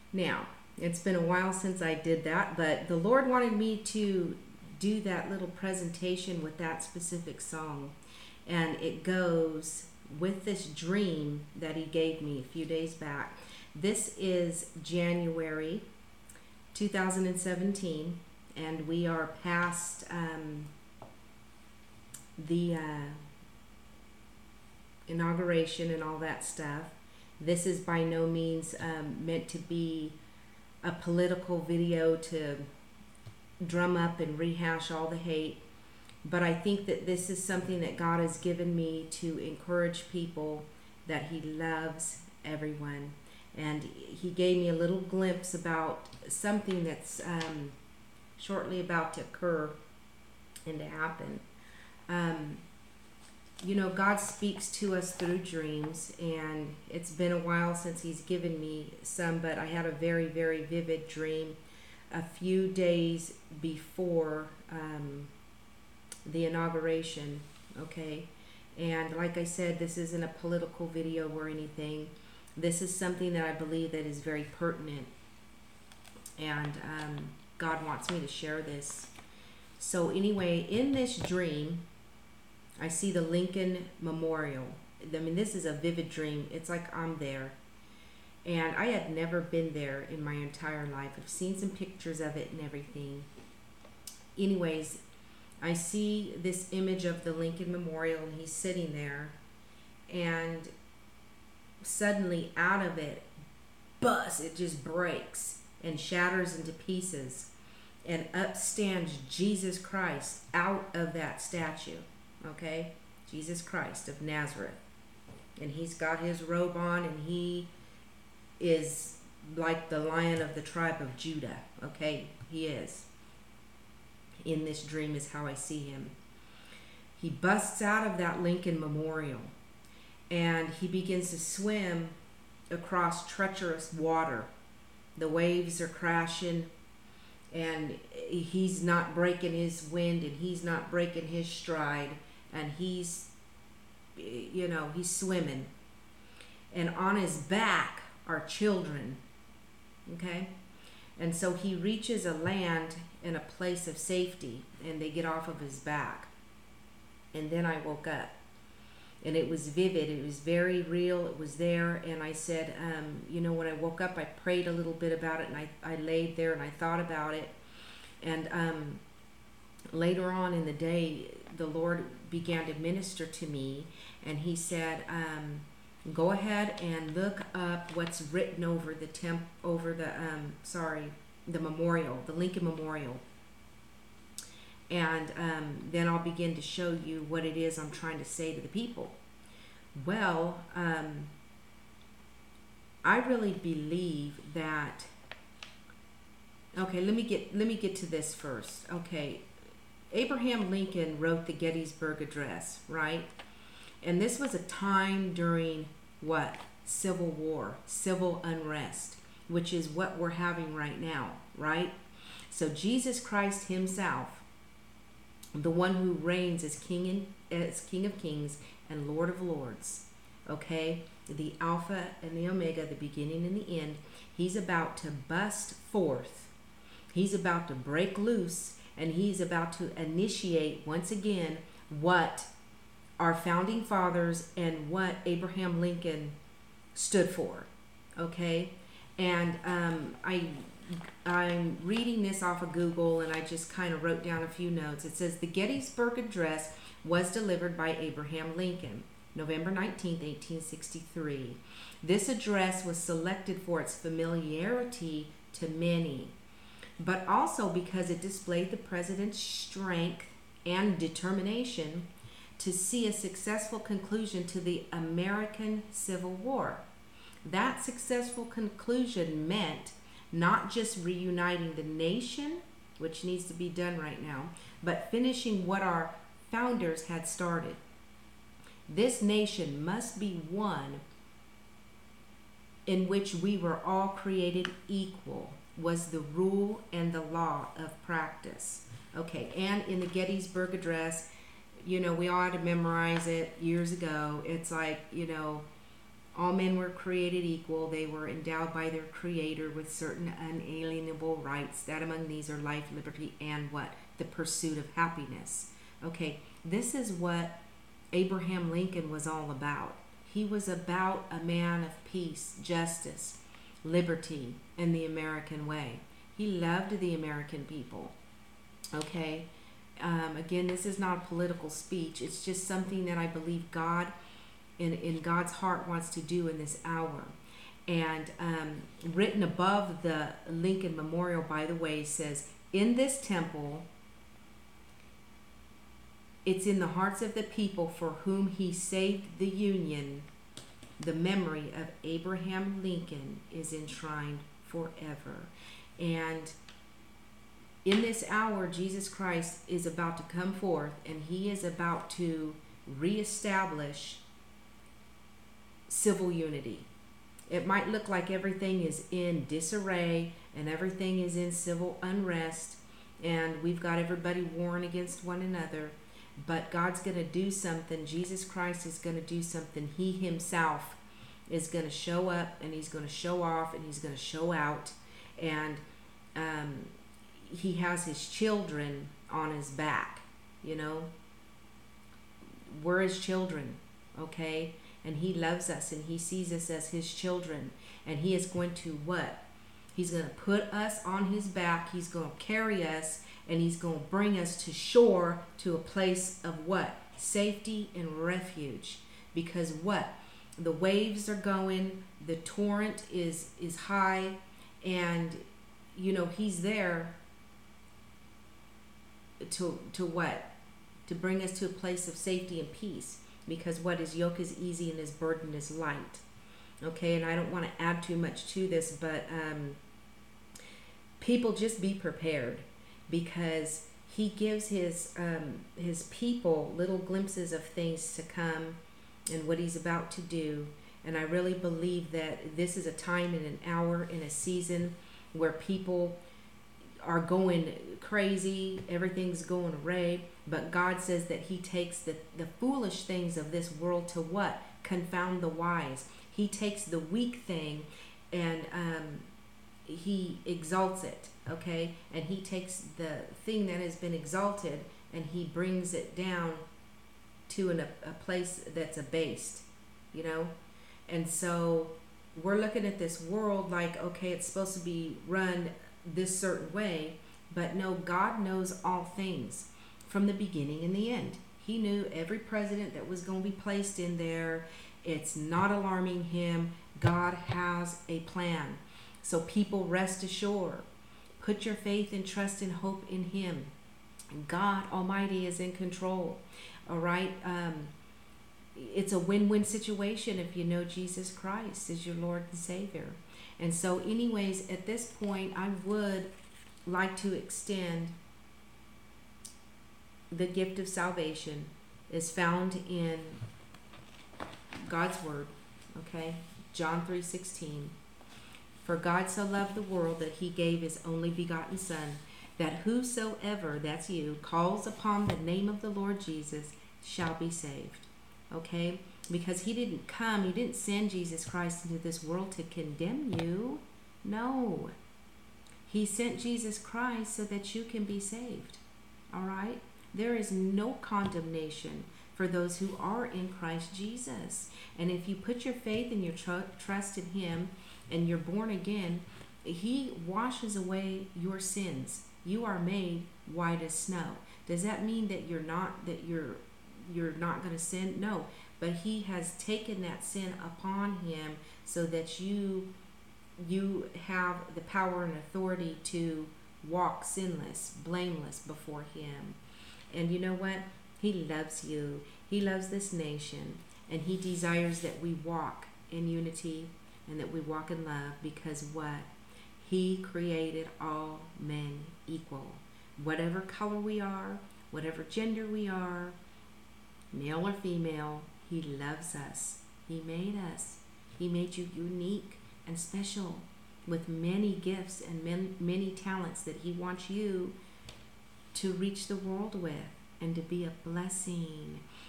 Now, it's been a while since I did that, but the Lord wanted me to do that little presentation with that specific song. And it goes with this dream that He gave me a few days back. This is January 2017, and we are past the inauguration and all that stuff. This is by no means meant to be a political video to drum up and rehash all the hate, but I think that this is something that God has given me to encourage people that He loves everyone. And He gave me a little glimpse about something that's shortly about to occur and to happen. You know, God speaks to us through dreams, and it's been a while since He's given me some, but I had a very, very vivid dream a few days before the inauguration, okay? And like I said, this isn't a political video or anything. This is something that I believe that is very pertinent, and God wants me to share this. So anyway, in this dream, I see the Lincoln Memorial. I mean, this is a vivid dream. It's like I'm there. And I had never been there in my entire life. I've seen some pictures of it and everything. Anyways, I see this image of the Lincoln Memorial, and he's sitting there. And suddenly out of it, buzz, it just breaks and shatters into pieces. And up stands Jesus Christ out of that statue. Okay, Jesus Christ of Nazareth, and He's got His robe on, and He is like the Lion of the tribe of Judah. Okay, He is. In this dream is how I see Him. He busts out of that Lincoln Memorial, and He begins to swim across treacherous water. The waves are crashing, and He's not breaking His wind, and He's not breaking His stride. And he's swimming. And on His back are children. Okay? And so He reaches a land and a place of safety, and they get off of His back. And then I woke up. And it was vivid. It was very real. It was there. And I said, when I woke up, I prayed a little bit about it, and I laid there and I thought about it. And later on in the day, the Lord began to minister to me, and He said, go ahead and look up what's written over the the memorial, the Lincoln Memorial. And then I'll begin to show you what it is I'm trying to say to the people. Well, I really believe that, okay, let me get to this first. Okay, Abraham Lincoln wrote the Gettysburg Address, right? And this was a time during what? Civil War, civil unrest, which is what we're having right now, right? So Jesus Christ Himself, the one who reigns as King of Kings and Lord of Lords, okay? The Alpha and the Omega, the beginning and the end, He's about to bust forth. He's about to break loose. And He's about to initiate once again what our founding fathers and what Abraham Lincoln stood for. Okay? And I'm reading this off of Google, and I just kind of wrote down a few notes. It says, the Gettysburg Address was delivered by Abraham Lincoln, November 19th, 1863. This address was selected for its familiarity to many, but also because it displayed the president's strength and determination to see a successful conclusion to the American Civil War. That successful conclusion meant not just reuniting the nation, which needs to be done right now, but finishing what our founders had started. This nation must be one in which we were all created equal, was the rule and the law of practice. Okay, and in the Gettysburg Address, we all had to memorize it years ago. It's like, All men were created equal. They were endowed by their Creator with certain unalienable rights. That among these are life, liberty, and what? The pursuit of happiness. Okay, this is what Abraham Lincoln was all about. He was about a man of peace, justice, liberty, and the American way. He loved the American people. Okay, again, this is not a political speech. It's just something that I believe God, in God's heart, wants to do in this hour. And written above the Lincoln Memorial, by the way, says, in this temple, it's in the hearts of the people for whom he saved the Union. The memory of Abraham Lincoln is enshrined forever. And in this hour, Jesus Christ is about to come forth, and he is about to reestablish civil unity. It might look like everything is in disarray and everything is in civil unrest, and we've got everybody warring against one another. But God's going to do something. Jesus Christ is going to do something. He himself is going to show up, and he's going to show off, and he's going to show out. And he has his children on his back, you know. We're his children, okay? And he loves us, and he sees us as his children. And he is going to what? He's going to put us on his back. He's going to carry us, and he's going to bring us to shore, to a place of what? Safety and refuge. Because what? The waves are going, the torrent is high, and you know, he's there to what? To bring us to a place of safety and peace. Because what? His yoke is easy and his burden is light. Okay, and I don't want to add too much to this, but people, just be prepared, because he gives his people little glimpses of things to come and what he's about to do. And I really believe that this is a time and an hour and a season where people are going crazy, everything's going array, but God says that he takes the foolish things of this world to what? Confound the wise. He takes the weak thing and he exalts it, okay? And he takes the thing that has been exalted and he brings it down to a place that's abased, you know? And so we're looking at this world like, okay, it's supposed to be run this certain way, but no, God knows all things from the beginning and the end. He knew every president that was going to be placed in there. It's not alarming him. God has a plan. So people, rest assured. Put your faith and trust and hope in him. God Almighty is in control. All right? It's a win-win situation if you know Jesus Christ is your Lord and Savior. And so anyways, at this point, I would like to extend the gift of salvation is found in God's word, okay? John 3:16. For God so loved the world that he gave his only begotten Son, that whosoever, that's you, calls upon the name of the Lord Jesus shall be saved. Okay? Because he didn't send Jesus Christ into this world to condemn you. No. He sent Jesus Christ so that you can be saved. All right? There is no condemnation for those who are in Christ Jesus. And if you put your faith and your trust in him and you're born again, he washes away your sins. You are made white as snow. Does that mean that you're not going to sin? No. But he has taken that sin upon him so that you have the power and authority to walk sinless, blameless before him. And you know what? He loves you. He loves this nation. And he desires that we walk in unity and that we walk in love, because what? He created all men equal. Whatever color we are, whatever gender we are, male or female, he loves us. He made us. He made you unique and special with many gifts and many talents that he wants you to reach the world with and to be a blessing.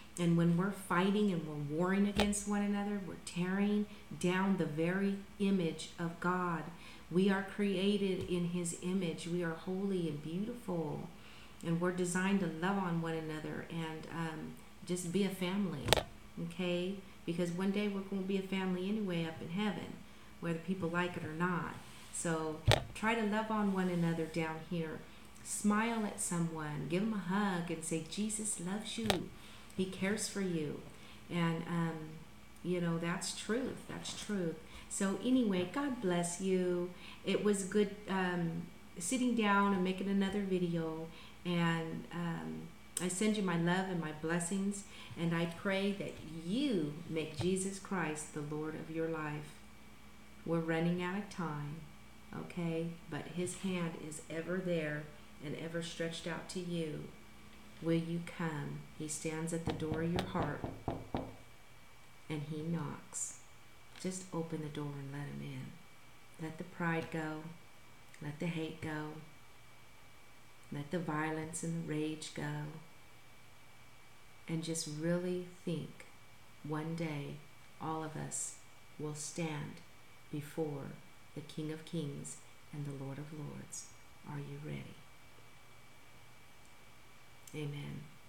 And when we're fighting and we're warring against one another, we're tearing down the very image of God. We are created in His image. We are holy and beautiful. And we're designed to love on one another and just be a family, okay? Because one day we're going to be a family anyway up in heaven, whether people like it or not. So try to love on one another down here. Smile at someone. Give them a hug and say, Jesus loves you. He cares for you. And, that's truth. That's truth. So anyway, God bless you. It was good sitting down and making another video. And I send you my love and my blessings. And I pray that you make Jesus Christ the Lord of your life. We're running out of time, okay? But His hand is ever there and ever stretched out to you. Will you come? He stands at the door of your heart and He knocks. Just open the door and let Him in. Let the pride go. Let the hate go. Let the violence and the rage go. And just really think one day all of us will stand before the King of Kings and the Lord of Lords. Are you ready? Amen.